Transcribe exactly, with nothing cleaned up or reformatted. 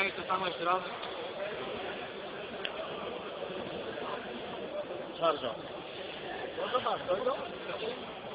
Najte samo jeszcze raz. Szarża. No to tak, to